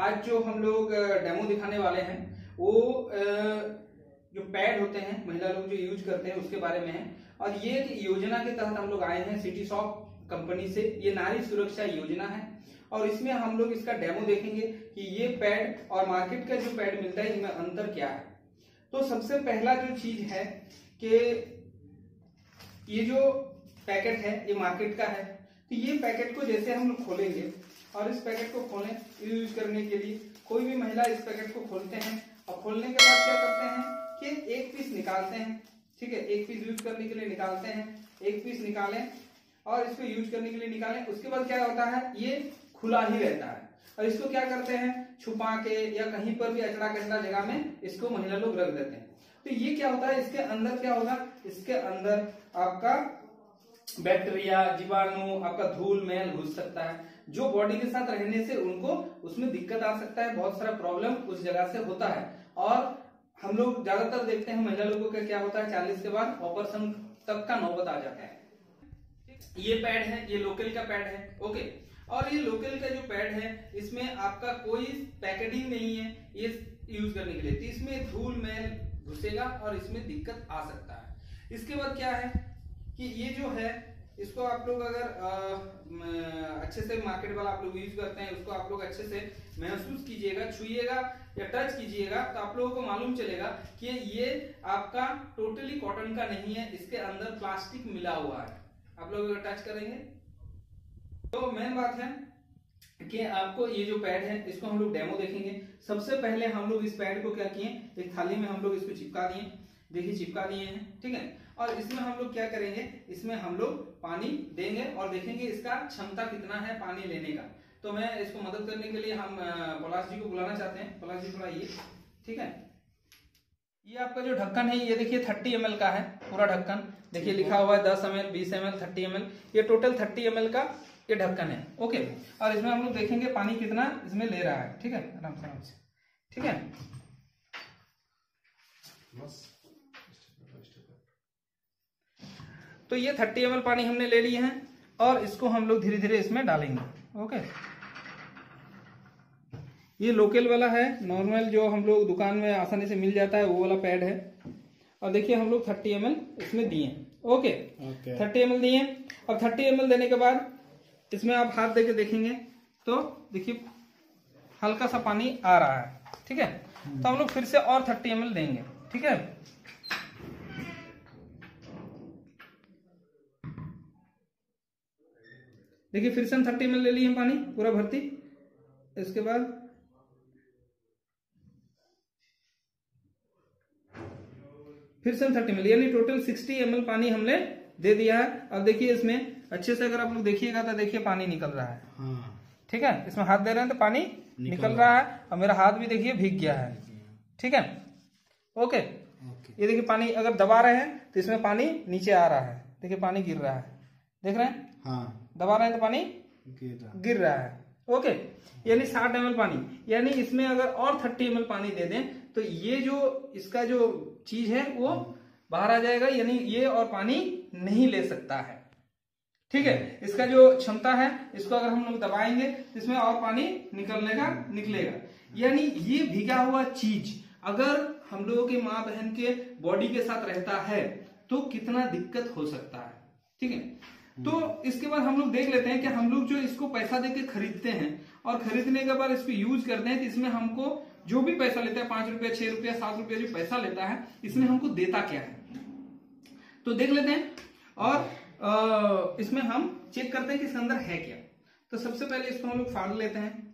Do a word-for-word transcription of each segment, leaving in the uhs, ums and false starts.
आज जो हम लोग डेमो दिखाने वाले हैं वो जो पैड होते हैं महिला लोग जो यूज करते हैं उसके बारे में है। और ये योजना के तहत हम लोग आए हैं सिटी शॉप कंपनी से। ये नारी सुरक्षा योजना है और इसमें हम लोग इसका डेमो देखेंगे कि ये पैड और मार्केट का जो पैड मिलता है इनमें अंतर क्या है। तो सबसे पहला जो चीज है कि ये जो पैकेट है ये मार्केट का है। तो ये पैकेट को जैसे हम लोग खोलेंगे और इस पैकेट को खोलें यूज करने के लिए, कोई भी महिला इस पैकेट को खोलते हैं और खोलने के बाद क्या करते हैं कि एक पीस निकालते हैं। ठीक है, एक पीस यूज करने के लिए निकालते हैं, एक पीस निकालें और इसको यूज करने के लिए निकालें। उसके बाद क्या होता है ये खुला ही रहता है और इसको क्या करते हैं छुपा के या कहीं पर भी अचड़ा कचड़ा जगह में इसको महिला लोग रख देते हैं। तो ये क्या होता है, इसके अंदर क्या होगा, इसके अंदर आपका बैक्टीरिया, जीवाणु, आपका धूल मैल घुस सकता है जो बॉडी के साथ रहने से उनको उसमें दिक्कत आ सकता है, बहुत सारा प्रॉब्लम उस जगह से होता है। और हम लोग ज्यादातर देखते हैं महिला लोगों का क्या होता है चालीस के बाद ऑपरेशन तक का नौबत आ जाता है। ये पैड है, ये लोकल का पैड है। ओके, और ये लोकल का जो पैड है इसमें आपका कोई पैकेजिंग नहीं है ये यूज करने के लिए, तो इसमें धूल मैल घुसेगा और इसमें दिक्कत आ सकता है। इसके बाद क्या है कि ये जो है इसको आप लोग अगर आ, अच्छे से मार्केट वाला आप लोग यूज करते हैं उसको आप लोग अच्छे से महसूस कीजिएगा, छुइएगा या टच कीजिएगा तो आप लोगों को मालूम चलेगा कि ये आपका टोटली कॉटन का नहीं है, इसके अंदर प्लास्टिक मिला हुआ है। आप लोग अगर टच करेंगे तो मेन बात है कि आपको ये जो पैड है इसको हम लोग डेमो देखेंगे। सबसे पहले हम लोग इस पैड को क्या किए, एक थाली में हम लोग इसको चिपका दिए, देखिए चिपका दिए हैं। ठीक है, और इसमें हम लोग क्या करेंगे, इसमें हम लोग पानी देंगे और देखेंगे इसका क्षमता कितना है पानी लेने का। तो मैं इसको मदद करने के लिए हम पलाश जी को बुलाना चाहते हैं। पलाश जी थोड़ा ये, ठीक है, ये आपका जो ढक्कन है ये देखिए थर्टी एम एल का है पूरा ढक्कन। देखिए लिखा हुआ है दस एम एल, बीस M L, thirty M L, ये टोटल थर्टी एम एल का ये ढक्कन है। ओके, और इसमें हम लोग देखेंगे पानी कितना इसमें ले रहा है। ठीक है, आराम से आराम से। ठीक है, तो ये थर्टी एम एल पानी हमने ले लिए हैं और इसको हम लोग धीरे धीरे इसमें डालेंगे। ओके, ये लोकल वाला है, नॉर्मल जो हम लोग दुकान में आसानी से मिल जाता है वो वाला पैड है। और देखिए हम लोग थर्टी एम एल इसमें दिए। ओके, थर्टी एम एल दिए। अब थर्टी एम एल देने के बाद इसमें आप हाथ देके देखेंगे तो देखिए हल्का सा पानी आ रहा है। ठीक है, तो हम लोग फिर से और थर्टी एम एल देंगे। ठीक है, देखिए फिर से हम थर्टी एम एल ले लिए पानी पूरा भर्ती। इसके बाद फिर से हम थर्टी एम एल यानी टोटल सिक्सटी एम एल पानी हमने दे दिया है। अब देखिए इसमें अच्छे से अगर आप लोग देखिएगा तो देखिए पानी निकल रहा है। हाँ। ठीक है, इसमें हाथ दे रहे हैं तो पानी निकल, निकल रहा है और मेरा हाथ भी देखिए भीग गया है। ठीक है, ओके, ये देखिए पानी अगर दबा रहे हैं तो इसमें पानी नीचे आ रहा है, देखिए पानी गिर रहा है, देख रहे हैं। हाँ, दबा रहे हैं तो पानी गिर रहा है। ओके, यानी साठ एम एल पानी, यानी इसमें अगर और थर्टी एम एल पानी दे दें तो ये जो इसका जो चीज है वो बाहर आ जाएगा, यानी ये और पानी नहीं ले सकता है। ठीक है, इसका जो क्षमता है इसको अगर हम लोग दबाएंगे तो इसमें और पानी निकलने का निकलेगा। यानी ये भीगा हुआ चीज अगर हम लोगों के माँ बहन के बॉडी के साथ रहता है तो कितना दिक्कत हो सकता है। ठीक है, तो इसके बाद हम लोग देख लेते हैं कि हम लोग जो इसको पैसा देके खरीदते हैं और खरीदने के बाद इसको यूज करते हैं तो इसमें हमको जो भी पैसा लेता है, पांच रुपया, छह रुपया, सात रुपया जो पैसा लेता है इसमें हमको देता क्या है तो देख लेते हैं। और आ, इसमें हम चेक करते हैं कि इसके अंदर है क्या। तो सबसे पहले इसको हम लोग फाड़ लेते हैं।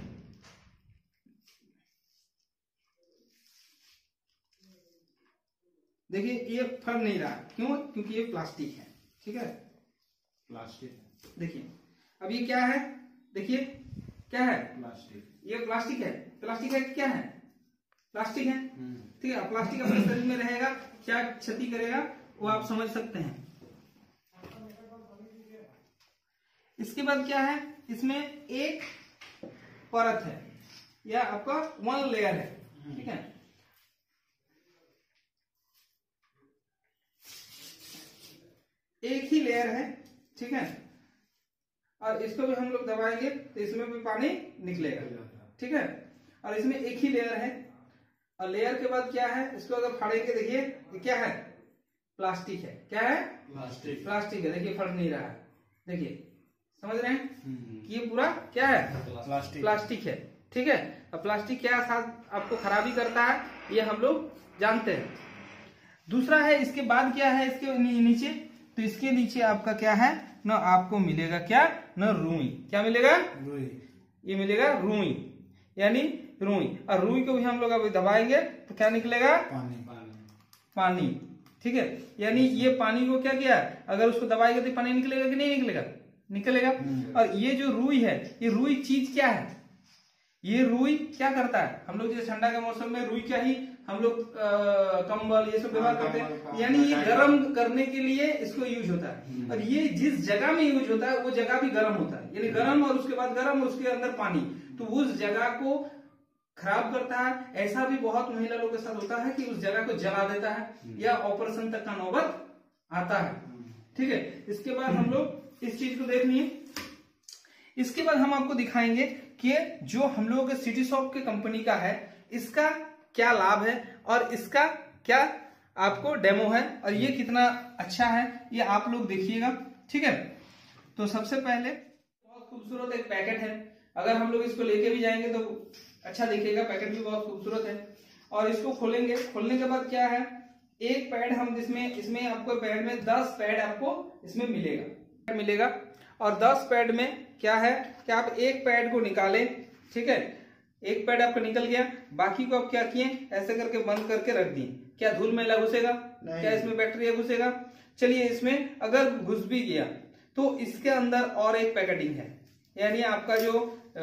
देखिए ये फट नहीं रहा, क्यों? क्योंकि ये प्लास्टिक है। ठीक है, प्लास्टिक। देखिए अब ये क्या है, देखिए क्या है, प्लास्टिक। ये प्लास्टिक है, प्लास्टिक है क्या है, प्लास्टिक है। ठीक है, प्लास्टिक अपने शरीर में रहेगा, क्या क्षति करेगा वो आप समझ सकते हैं। इसके बाद क्या है, इसमें एक परत है या आपका वन लेयर है। ठीक है, एक ही लेयर है। ठीक है, और इसको भी हम लोग दबाएंगे तो इसमें भी पानी निकलेगा। ठीक है। और इसमें एक ही लेयर है, और लेयर के बाद क्या है, इसको अगर फाड़ेंगे देखिए ये क्या है, प्लास्टिक है। क्या है? प्लास्टिक। प्लास्टिक है, देखिए फट नहीं रहा है, देखिए समझ रहे हैं कि ये पूरा क्या है, प्लास्टिक प्लास्टिक है। ठीक है, और प्लास्टिक क्या साथ आपको खराबी करता है ये हम लोग जानते हैं। दूसरा है इसके बाद क्या है, इसके नीचे, तो इसके नीचे आपका क्या है ना, आपको मिलेगा क्या ना, रुई। क्या मिलेगा? रुई। ये मिलेगा रुई, यानी रुई। और रुई को भी हम लोग अभी दबाएंगे तो क्या निकलेगा? पानी। पानी, ठीक है। यानी ये पानी को क्या किया, अगर उसको दबाएंगे तो पानी निकलेगा कि नहीं निकलेगा? निकलेगा। और ये जो रुई है, ये रुई चीज क्या है, ये रुई क्या करता है, हम लोग जैसे ठंडा के मौसम में रुई क्या ही हम लोग कंबल ये सब व्यवहार करते हैं, यानी ये गर्म करने के लिए इसको यूज होता है। और ये जिस जगह में यूज होता है वो जगह भी गर्म होता है, यानी गर्म और उसके बाद गर्म और उसके अंदर पानी, तो उस जगह को खराब करता है। ऐसा भी बहुत महिला लोगों के साथ होता है कि उस जगह को जला देता है या ऑपरेशन तक का नौबत आता है। ठीक है, इसके बाद हम लोग इस चीज को देख लिए। इसके बाद हम आपको दिखाएंगे कि जो हम लोगों के सिटी सॉफ्ट के कंपनी का है, इसका क्या लाभ है और इसका क्या आपको डेमो है और ये कितना अच्छा है, ये आप लोग देखिएगा। ठीक है, तो सबसे पहले बहुत खूबसूरत एक पैकेट है, अगर हम लोग इसको लेके भी जाएंगे तो अच्छा दिखेगा, पैकेट भी बहुत खूबसूरत है। और इसको खोलेंगे, खोलने के बाद क्या है, एक पैड हम जिसमें इसमें आपको पैड में दस पैड आपको इसमें मिलेगा मिलेगा और दस पैड में क्या है कि आप एक पैड को निकालें। ठीक है, एक पैड आपको निकल गया, बाकी को आप क्या किए, ऐसे करके बंद करके रख दिए। क्या धूल मैला घुसेगा? क्या इसमें बैक्टीरिया घुसेगा? चलिए, इसमें अगर घुस भी गया तो इसके अंदर और एक पैकेटिंग है, यानी आपका जो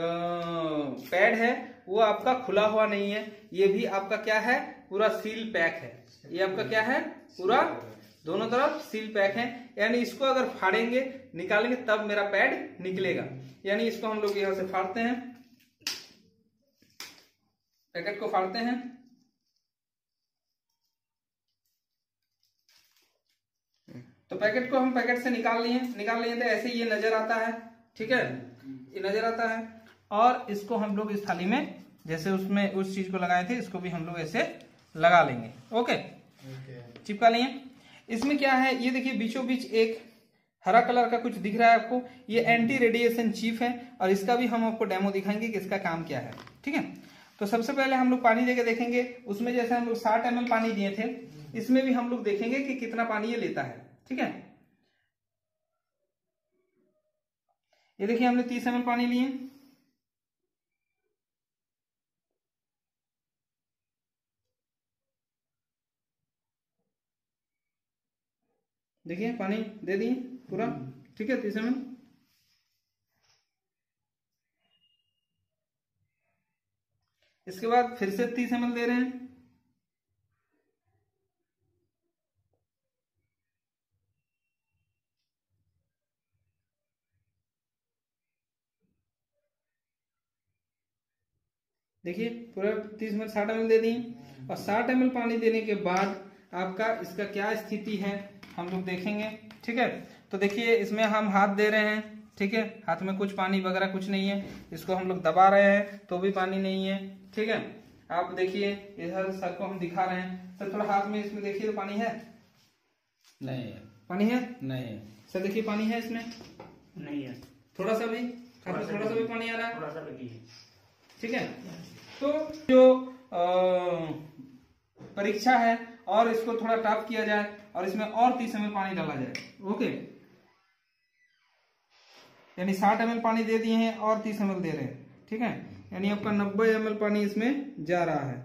पैड है वो आपका खुला हुआ नहीं है, ये भी आपका क्या है, पूरा सील पैक है। ये आपका क्या है, पूरा दोनों तरफ सील पैक है, यानी इसको अगर फाड़ेंगे निकालेंगे तब मेरा पैड निकलेगा। यानी इसको हम लोग यहां से फाड़ते हैं, पैकेट को फाड़ते हैं। तो पैकेट को हम पैकेट से निकाल लिए निकाल लिए तो ऐसे ये नजर आता है। ठीक है, ये नजर आता है और इसको हम लोग इस थाली में जैसे उसमें उस चीज को लगाए थे, इसको भी हम लोग ऐसे लगा लेंगे। ओके, चिपका लिए। इसमें क्या है, ये देखिए बीचों बीच एक हरा कलर का कुछ दिख रहा है आपको, ये एंटी रेडिएशन चीफ है और इसका भी हम आपको डेमो दिखाएंगे कि इसका काम क्या है। ठीक है, तो सबसे पहले हम लोग पानी देके देखेंगे, उसमें जैसे हम लोग साठ एम एल पानी दिए थे, इसमें भी हम लोग देखेंगे कि कितना पानी ये लेता है। ठीक है, ये देखिए हमने तीस एम एल पानी लिए, देखिए पानी दे दिए पूरा। ठीक है, तीस एम एल। इसके बाद फिर से तीस एम एल दे रहे हैं, देखिए पूरा तीस एम एल साठ एम एल दे दिए। और साठ एम एल पानी देने के बाद आपका इसका क्या स्थिति है हम लोग देखेंगे। ठीक है, तो देखिए इसमें हम हाथ दे रहे हैं, ठीक है, हाथ में कुछ पानी वगैरह कुछ नहीं है, इसको हम लोग दबा रहे हैं तो भी पानी नहीं है। ठीक है, आप देखिए इधर सर को हम दिखा रहे हैं, सर थोड़ा हाथ में इसमें देखिए तो पानी है? नहीं है। पानी है? नहीं है। सर देखिए पानी है इसमें? नहीं है। थोड़ा सा भी थोड़ा सा, थोड़ा सा भी पानी आ रहा है? थोड़ा सा लगी है। ठीक है, तो जो परीक्षा है और इसको थोड़ा टफ किया जाए और इसमें और तीस एम एल पानी डाला जाए। ओके, यानी साठ एम एल पानी दे दिए हैं और तीस एम एल दे रहे हैं। ठीक है, यानी आपका नब्बे एम एल पानी इसमें जा रहा है।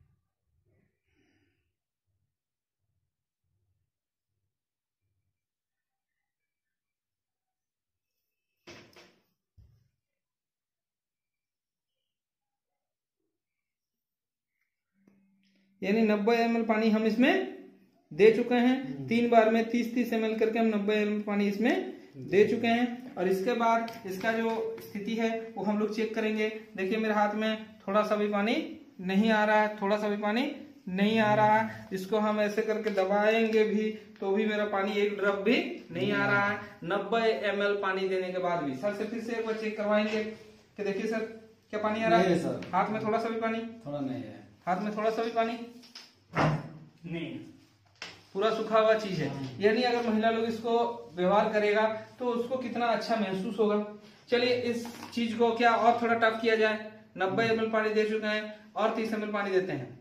यानी नब्बे एम एल पानी हम इसमें दे चुके हैं, तीन बार में तीस तीस एम एल करके हम नब्बे एम एल पानी इसमें दे चुके हैं। और इसके बाद इसका जो स्थिति है वो हम लोग चेक करेंगे। देखिए मेरे हाथ में थोड़ा सा भी पानी नहीं आ रहा है, थोड़ा सा भी पानी नहीं आ रहा है। इसको हम ऐसे करके दबाएंगे भी तो भी मेरा पानी एक ड्रॉप भी नहीं आ रहा है, नब्बे एम एल पानी देने के बाद भी। सर से फिर से एक बार चेक करवाएंगे कि देखिए सर क्या पानी आ रहा है? सर। हाथ में थोड़ा सा भी पानी? थोड़ा नहीं है। हाथ में थोड़ा सा भी पानी नहीं, पूरा सूखा हुआ चीज है। यानी अगर महिला लोग इसको व्यवहार करेगा तो उसको कितना अच्छा महसूस होगा। चलिए इस चीज को क्या और थोड़ा टफ किया जाए। नब्बे एम एल पानी दे चुके हैं और तीस एम एल पानी देते हैं।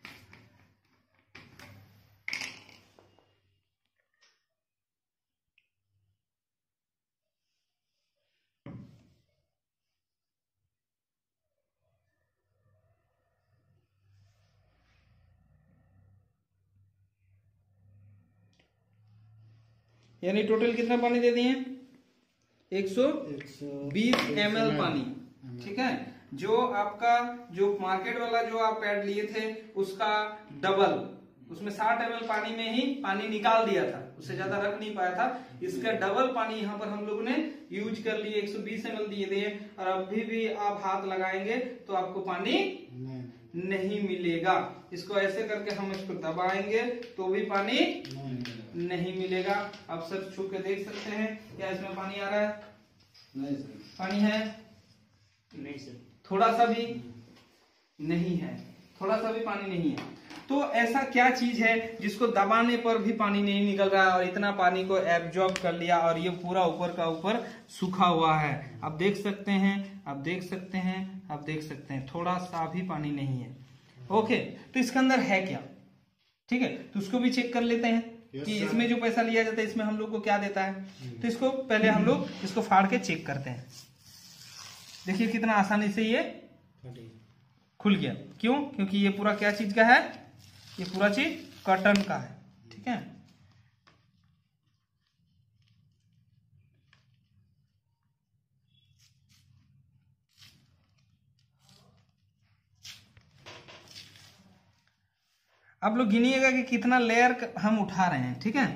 यानी टोटल कितना पानी दे दिए? एक सौ बीस एम एल पानी। ठीक है, जो आपका जो मार्केट वाला जो आप पैड लिए थे उसका डबल, उसमें साठ एम एल पानी में ही पानी निकाल दिया था, उससे ज्यादा रख नहीं पाया था। इसका डबल पानी यहाँ पर हम लोग ने यूज कर लिए, एक सौ बीस एम एल दिए दिए। और अभी भी आप हाथ लगाएंगे तो आपको पानी नहीं, नहीं मिलेगा। इसको ऐसे करके हम इसको दबाएंगे तो भी पानी नहीं, नहीं मिलेगा। आप सर छू के देख सकते हैं क्या इसमें पानी आ रहा है? नहीं सर। पानी है? नहीं सर। थोड़ा सा भी नहीं है, थोड़ा सा भी पानी नहीं है। तो ऐसा क्या चीज है जिसको दबाने पर भी पानी नहीं निकल रहा है और इतना पानी को एब्जॉर्ब कर लिया और ये पूरा ऊपर का ऊपर सूखा हुआ है? आप देख सकते हैं, आप देख सकते हैं, आप देख सकते हैं, थोड़ा सा भी पानी नहीं है। ओके, तो इसके अंदर है क्या? ठीक है, तो उसको भी चेक कर लेते हैं कि इसमें जो पैसा लिया जाता है इसमें हम लोग को क्या देता है। तो इसको पहले हम लोग इसको फाड़ के चेक करते हैं। देखिए कितना आसानी से ये खुल गया। क्यों? क्योंकि ये पूरा क्या चीज का है? ये पूरा चीज कॉटन का है। ठीक है, आप लोग गिनिएगा कि कितना लेयर हम उठा रहे हैं। ठीक है,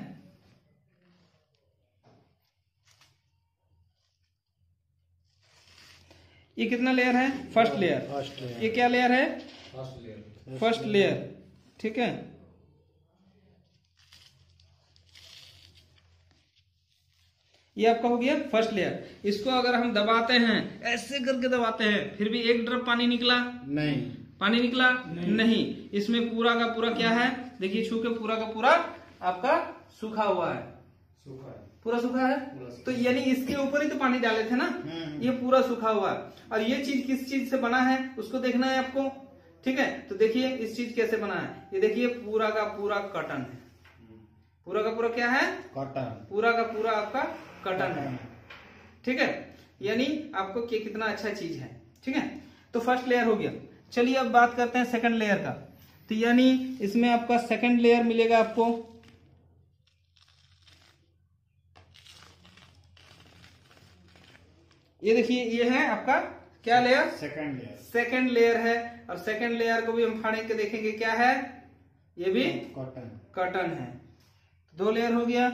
ये कितना लेयर है? First layer. ये क्या लेयर है? First layer. First layer. ठीक है, ये आपका हो गया फर्स्ट लेयर। इसको अगर हम दबाते हैं, ऐसे करके दबाते हैं, फिर भी एक ड्रॉप पानी निकला? नहीं। पानी निकला? नहीं, नहीं। इसमें पूरा का पूरा क्या है? देखिए छू के पूरा का पूरा आपका सूखा हुआ है। सूखा है, पूरा सूखा है। तो यानी इसके ऊपर ही तो पानी डाले थे ना, ये पूरा सूखा हुआ है। और ये चीज किस चीज से बना है उसको देखना है आपको। ठीक है, तो देखिए इस चीज कैसे बना है। ये देखिए पूरा का पूरा कॉटन है। पूरा का पूरा क्या है? कॉटन। पूरा का पूरा आपका कॉटन है। ठीक है, यानी आपको कि, कितना अच्छा चीज है। ठीक है, तो फर्स्ट लेयर हो गया। चलिए अब बात करते हैं सेकंड लेयर का। तो यानी इसमें आपका सेकंड लेयर मिलेगा आपको। ये देखिए ये है आपका क्या layer? Second layer. Second layer है। और सेकंड लेयर को भी हम फाड़ के देखेंगे क्या है? ये भी कॉटन। कॉटन है। दो लेयर हो गया।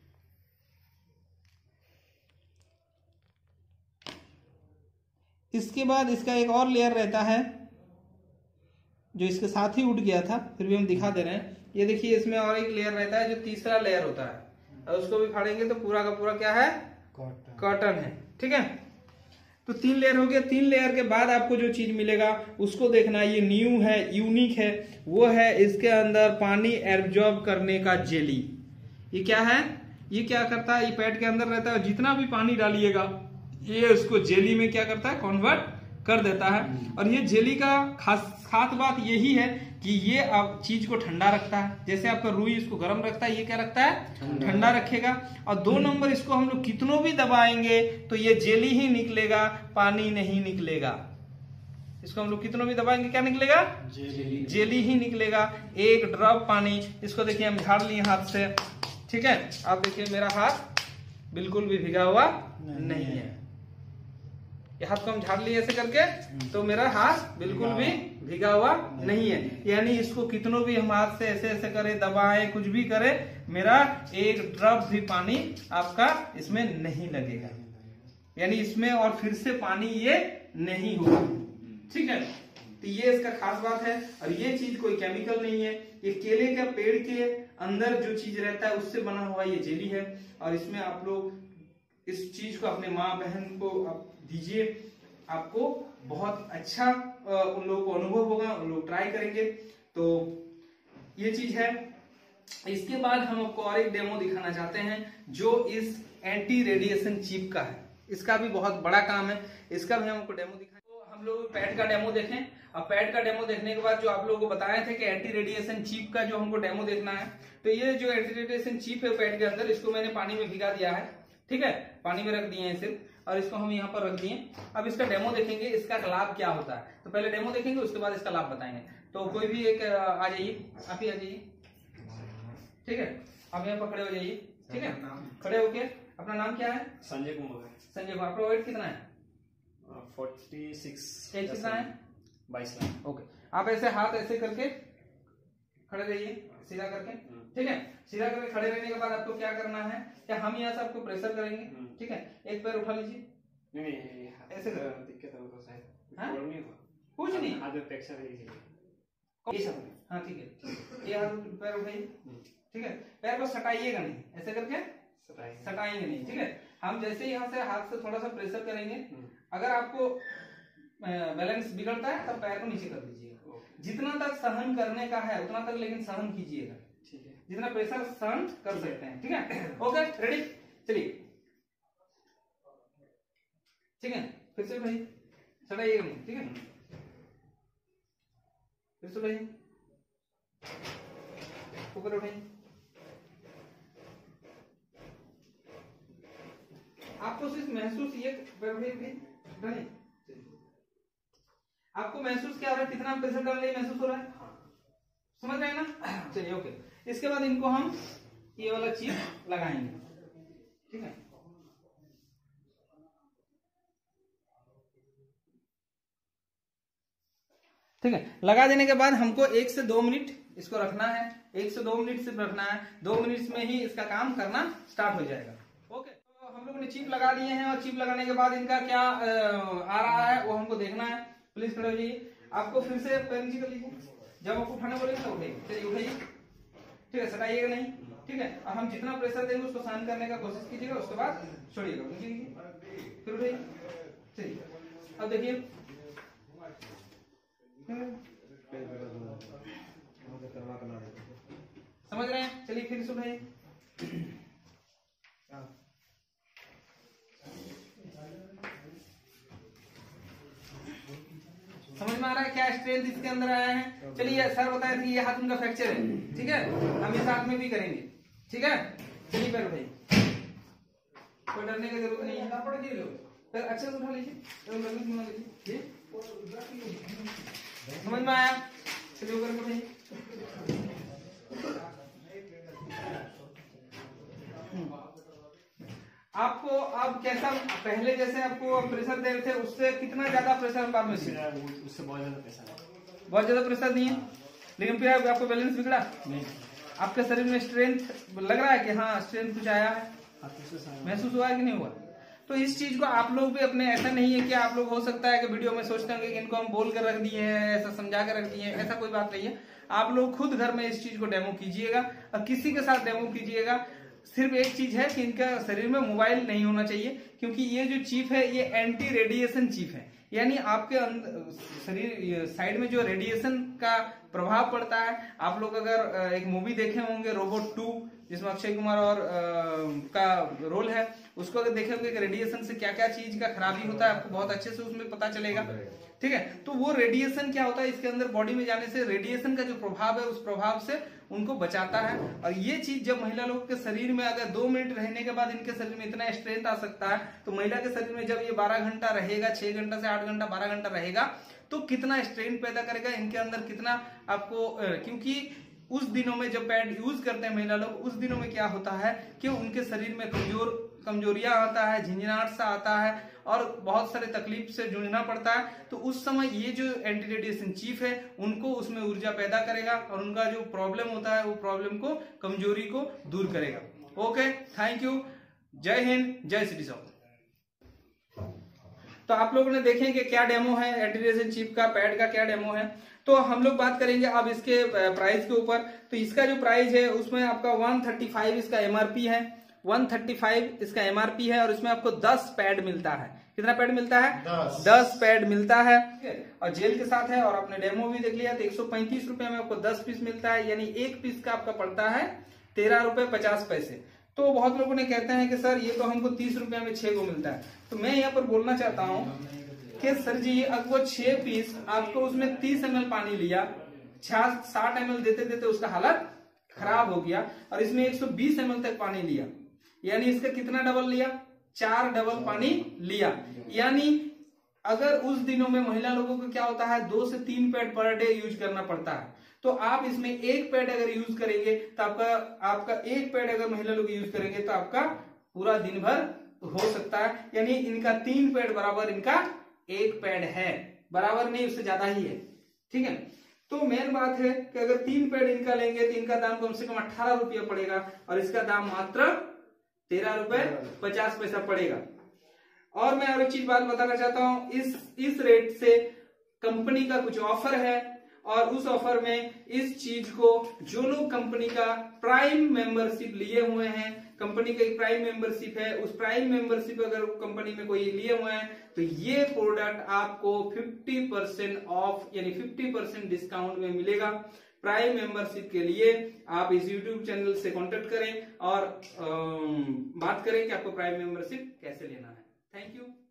इसके बाद इसका एक और लेयर रहता है जो इसके साथ ही उठ गया था, फिर भी हम दिखा दे रहे हैं। ये देखिए इसमें और एक लेयर रहता है जो तीसरा लेयर होता है, और उसको भी फाड़ेंगे तो पूरा का पूरा क्या है? कॉटन। कॉटन है। ठीक है, तो तीन लेयर हो गया। तीन लेयर के बाद आपको जो चीज मिलेगा उसको देखना। ये न्यू है, यूनिक है, वो है इसके अंदर पानी एब्जॉर्ब करने का जेली। ये क्या है? ये क्या करता है? ये पैड के अंदर रहता है, जितना भी पानी डालिएगा ये उसको जेली में क्या करता है? कन्वर्ट कर देता है। और ये जेली का खास खास बात यही है कि ये आप चीज को ठंडा रखता है। जैसे आपका रुई इसको गर्म रखता है, ये क्या रखता है? ठंडा रखेगा। और दो नंबर इसको हम लोग कितनों भी दबाएंगे तो ये जेली ही निकलेगा, पानी नहीं निकलेगा। इसको हम लोग कितनों भी दबाएंगे क्या निकलेगा? जेली। जेली ही निकलेगा। एक ड्रॉप पानी, इसको देखिए हम झाड़ लिए हाथ से। ठीक है, आप देखिए मेरा हाथ बिल्कुल भी भीगा हुआ नहीं, नहीं है। ये हाथ को हम झाड़ लिए ऐसे करके तो मेरा हाथ बिल्कुल भी भीगा हुआ नहीं है। यानी इसको कितनों भी हम हाथ से ऐसे ऐसे करें, दबाएं, कुछ भी करें, मेरा एक ड्रॉप भी पानी आपका इसमें नहीं लगेगा। यानी इसमें और फिर से पानी ये नहीं होगा। ठीक है, तो ये इसका खास बात है। और ये चीज कोई केमिकल नहीं है, ये केले के पेड़ के अंदर जो चीज रहता है उससे बना हुआ ये जेली है। और इसमें आप लोग इस चीज को अपने माँ बहन को आप दीजिए, आपको बहुत अच्छा उन लोगों को अनुभव होगा, उन लोग ट्राई करेंगे। तो ये चीज है। इसके बाद हम आपको और एक डेमो दिखाना चाहते हैं जो इस एंटी रेडिएशन चिप का है। इसका भी बहुत बड़ा काम है, इसका भी हम आपको डेमो दिखाएं। तो हम लोग पैड का डेमो देखें। अब पैड का डेमो देखने के बाद जो आप लोगों को बताए थे कि एंटी रेडिएशन चिप का जो हमको डेमो देखना है, तो ये जो एंटी रेडिएशन चिप है पैड के अंदर, इसको मैंने पानी में भिगा दिया है, ठीक है, पानी में रख दिए हैं इसे, और इसको हम यहाँ पर रख दिए। अब इसका डेमो देखेंगे, इसका लाभ क्या होता है। तो पहले डेमो देखेंगे, उसके बाद इसका लाभ बताएंगे। तो कोई भी एक आ जाइए, आप ही आ जाइए, ठीक है, आप यहाँ पर खड़े हो जाइए, ठीक है, खड़े होके अपना नाम क्या है? संजय कुमार। संजय कुमार। आपका वेट कितना है? Forty six. एज कितना है? बाईस लाख। ओके, आप ऐसे हाथ ऐसे करके खड़े रहिए, सीधा करके, ठीक है। सीधा करके खड़े रहने के बाद आपको क्या करना है, क्या हम यहाँ से आपको प्रेशर करेंगे, ठीक है। एक पैर उठा लीजिए, नहीं ऐसे करो। दिक्कत है तो शायद हाँ? प्रॉब्लम नहीं होगा, कुछ नहीं। हाथ में फ्रैक्चर है इसीलिए। ये सब, हाँ ठीक है। ये हाथ पैर उठाइए, ठीक है। पैर को सटाइएगा नहीं, ऐसे करके सटाएंगे नहीं, ठीक है। हम जैसे ही यहाँ से हाथ से थोड़ा सा प्रेशर करेंगे, अगर आपको बैलेंस बिगड़ता है तब पैर को नीचे कर दीजिएगा। जितना तक सहन करने का है उतना तक लेकिन सहन कीजिएगा, ठीक है, जितना प्रेशर सहन कर सकते हैं, ठीक है। ओके, रेडी, चलिए, ठीक है। फिर से भाई सटाइएगा नहीं, ठीक है, फिर से उठाइए, ऊपर उठाइए। आपको सिर्फ महसूस ये नहीं, आपको महसूस क्या हो रहा है, कितना प्रेशर डालने महसूस हो रहा है, समझ रहे हैं ना। चलिए ओके, इसके बाद इनको हम ये वाला चिप लगाएंगे, ठीक है। ठीक है, लगा देने के बाद हमको एक से दो मिनट इसको रखना है, एक से दो मिनट सिर्फ रखना है। दो मिनट में ही इसका काम करना स्टार्ट हो जाएगा। ओके, तो हम लोगों ने चिप लगा दिए हैं, और चिप लगाने के बाद इनका क्या आ रहा है वो हमको देखना है। प्लीज खड़े हो जाइए, आपको फिर से पैर नीचे कर लीजिए, जब आपको उठाने बोलेंगे तो उठाइए, चलिए उठाइए, ठीक है, सटाइएगा नहीं, ठीक है। और हम जितना प्रेशर देंगे उसको सहन करने का कोशिश कीजिएगा, उसके बाद छोड़िएगा, फिर उठाइए, चलिए। अब देखिए, समझ रहे हैं, चलिए फिर से उठाइए। समझ में आ रहा है क्या स्ट्रेंथ इसके अंदर आया है। चलिए, सर बताए थे ये हाथ उनका फ्रैक्चर है, ठीक है, हम इस हाथ में भी करेंगे, ठीक है। चलिए पैर उठाइए, कोई डरने की जरूरत नहीं है, पड़ लो पैर अच्छे से उठा लीजिए, समझ में आया। चलिए ऊपर उठाइए, आपको अब कैसा, पहले जैसे आपको प्रेशर दे रहे थे उससे कितना ज्यादा प्रेशर बाद में, उससे बहुत ज्यादा प्रेशर, बहुत ज्यादा प्रेशर नहीं है, लेकिन फिर आपको बैलेंस बिगड़ा नहीं। आपके शरीर में स्ट्रेंथ लग रहा है कि हाँ स्ट्रेंथ कुछ आया है, महसूस हुआ है कि नहीं हुआ। तो इस चीज को आप लोग भी अपने, ऐसा नहीं है कि आप लोग हो सकता है कि वीडियो में सोचते होंगे कि इनको हम बोल कर रख दिए हैं, ऐसा समझा कर रख दिए हैं, ऐसा कोई बात नहीं है। आप लोग खुद घर में इस चीज को डेमो कीजिएगा, और किसी के साथ डेमो कीजिएगा। सिर्फ एक चीज है कि इनका शरीर में मोबाइल नहीं होना चाहिए, क्योंकि ये जो चिप है ये एंटी रेडिएशन चिप है, यानी आपके शरीर साइड में जो रेडिएशन का प्रभाव पड़ता है। आप लोग अगर एक मूवी देखे होंगे रोबोट टू, जिसमें अक्षय कुमार और आ, का रोल है, उसको अगर देखे होंगे कि रेडिएशन से क्या क्या चीज का खराबी होता है, आपको बहुत अच्छे से उसमें पता चलेगा, ठीक है। तो वो रेडिएशन क्या होता है, इसके अंदर बॉडी में जाने से रेडिएशन का जो प्रभाव है उस प्रभाव से उनको बचाता है। और ये चीज जब महिला लोग के शरीर में अगर दो मिनट रहने के बाद इनके शरीर में इतना स्ट्रेंथ आ सकता है, तो महिला के शरीर में जब ये बारह घंटा रहेगा, छह घंटा से आठ घंटा बारह घंटा रहेगा, तो कितना स्ट्रेंथ पैदा करेगा इनके अंदर, कितना आपको, क्योंकि उस दिनों में जब पैड यूज करते हैं महिला लोग, उस दिनों में क्या होता है कि उनके शरीर में कमजोर कमजोरियां आता है, झिंझनाहट सा आता है, और बहुत सारे तकलीफ से जूझना पड़ता है। तो उस समय ये जो एंटी रेडिएशन चिप है उनको उसमें ऊर्जा पैदा करेगा, और उनका जो प्रॉब्लम होता है वो प्रॉब्लम को, कमजोरी को दूर करेगा। ओके, थैंक यू, जय हिंद, जय श्री राम। तो आप लोगों ने देखें कि क्या डेमो है एंटी रेडिएशन चिप का, पैड का क्या डेमो है। तो हम लोग बात करेंगे अब इसके प्राइस के ऊपर। तो इसका जो प्राइस है उसमें आपका वन थर्टी फाइव इसका एमआरपी है, वन थर्टी फाइव इसका एमआरपी है, और इसमें आपको दस पैड मिलता है। कितना पैड मिलता है? दस। दस पैड मिलता है और जेल के साथ है। और आपने डेमो भी देख लिया तो एक सौ पैंतीस रुपए में आपको दस पीस मिलता है, यानी एक पीस का आपका पड़ता है तेरह रुपए पचास पैसे। तो बहुत लोगों ने कहते हैं कि सर ये तो हमको तीस रुपए में छह को मिलता है। तो मैं यहाँ पर बोलना चाहता हूँ कि सर जी अब वो छह पीस आपको उसमें तीस एम एल पानी लिया, साठ एम एल देते देते उसका हालत खराब हो गया, और इसमें एक सौ बीस एम एल तक पानी लिया, यानी इसका कितना डबल लिया? चार डबल पानी लिया। यानी अगर उस दिनों में महिला लोगों को क्या होता है, दो से तीन पैड पर डे यूज करना पड़ता है, तो आप इसमें एक पैड अगर यूज करेंगे तो आपका आपका एक पैड अगर महिला लोग यूज करेंगे तो आपका पूरा दिन भर हो सकता है। यानी इनका तीन पैड बराबर इनका एक पैड है, बराबर नहीं उससे ज्यादा ही है। ठीक है, तो मेन बात है कि अगर तीन पैड इनका लेंगे तो इनका दाम कम से कम अठारह रुपया पड़ेगा और इसका दाम मात्र तेरह रुपए पचास पैसा पड़ेगा। और मैं और एक चीज बात बताना चाहता हूं, इस इस रेट से कंपनी का कुछ ऑफर है और उस ऑफर में इस चीज को जो लोग कंपनी का प्राइम मेंबरशिप लिए हुए हैं, कंपनी का एक प्राइम मेंबरशिप है, उस प्राइम मेंबरशिप अगर कंपनी में कोई लिए हुए हैं तो ये प्रोडक्ट आपको पचास परसेंट ऑफ यानी पचास परसेंट डिस्काउंट में मिलेगा। प्राइम मेंबरशिप के लिए आप इस यूट्यूब चैनल से कांटेक्ट करें और बात करें कि आपको प्राइम मेंबरशिप कैसे लेना है। Thank you.